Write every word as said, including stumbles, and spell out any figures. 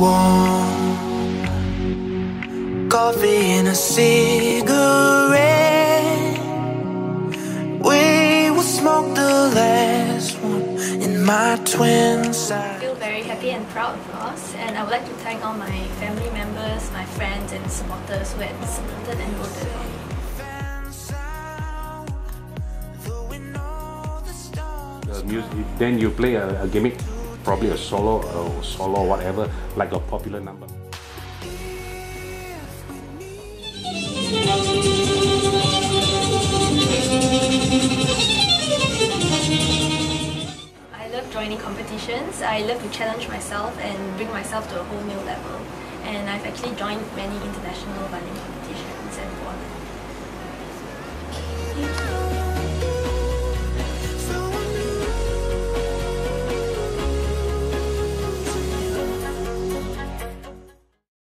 warm, coffee and a cigarette. We will smoke the last one in my twin side. I feel very happy and proud, of course, and I would like to thank all my family members, my friends and supporters who had supported and voted for me. The music, then you play a, a gimmick, probably a solo, or solo or whatever, like a popular number. I love joining competitions. I love to challenge myself and bring myself to a whole new level. And I've actually joined many international violin competitions and won.